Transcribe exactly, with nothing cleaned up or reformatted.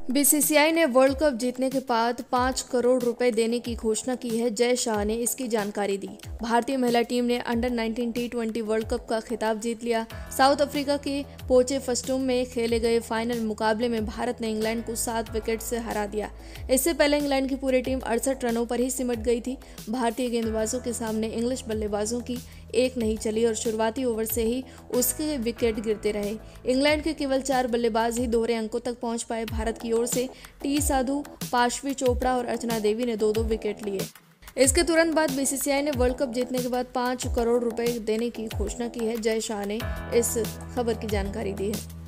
BCCI ने world cup जीतने के बाद पाँच करोड़ रुपए देने की घोषणा की है। जय शाह ने इसकी जानकारी दी। भारतीय महिला टीम ने under nineteen T twenty world cup का खिताब जीत लिया। साउथ अफ्रीका के पोचेफस्ट्रूम में खेले गए फाइनल मुकाबले में भारत ने इंग्लैंड को सात विकेट से हरा दिया। इससे पहले इंग्लैंड की पूरी टीम अड़सठ रनों पर ही सिमट गई थी। भारतीय गेंदबाजों के सामने इंग्लिश बल्लेबाजों की एक नहीं चली और शुरुआती ओवर से ही उसके विकेट गिरते रहे। इंग्लैंड के केवल चार बल्लेबाज ही दोहरे अंकों तक पहुंच पाए। भारत की ओर से टी साधु, पाशवी चोपड़ा और अर्चना देवी ने दो दो विकेट लिए। इसके तुरंत बाद बीसीसीआई ने वर्ल्ड कप जीतने के बाद पाँच करोड़ रुपए देने की घोषणा की है। जय शाह ने इस खबर की जानकारी दी है।